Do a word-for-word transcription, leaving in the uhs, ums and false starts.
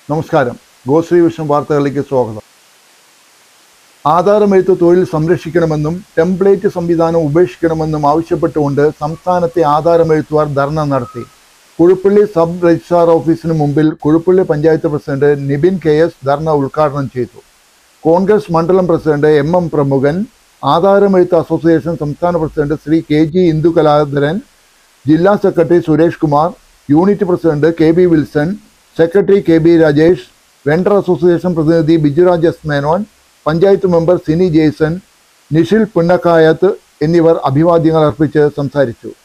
നമസ്കാരം. ഗോശ്രീ വിഷൻ വാർത്തകളിലേക്ക് സ്വാഗതം. ആധാരമെഴുത്ത് തൊഴിൽ സംരക്ഷിക്കണമെന്നും ടെംപ്ലേറ്റ് സംവിധാനം ഉപേക്ഷിക്കണമെന്നും ആവശ്യപ്പെട്ടുകൊണ്ട് സംസ്ഥാനത്തെ ആധാരമെഴുത്തുകാർ ധർണ നടത്തി. കുഴുപ്പള്ളി സബ് രജിസ്ട്രാർ ഓഫീസിന് മുമ്പിൽ Kuzhuppilly panchayat president Nibin K S dharna ഉദ്ഘാടനം ചെയ്തു. കോൺഗ്രസ് മണ്ഡലം പ്രസിഡന്റ് എം എം പ്രമുഖൻ, ആധാരമെഴുത്ത് അസോസിയേഷൻ സംസ്ഥാന president Shri K G Indukaladharan, ജില്ലാ secretary Suresh Kumar, unit president K B Wilson, secretary K B Rajesh, vendor association പ്രതിനിധി ബിജുരാജ് എസ് മേനോൻ, പഞ്ചായത്ത് മെമ്പർ സിനി ജെയ്സൺ, നിഷിൽ പുന്നക്കായത്ത് എന്നിവർ അഭിവാദ്യങ്ങൾ അർപ്പിച്ച് സംസാരിച്ചു.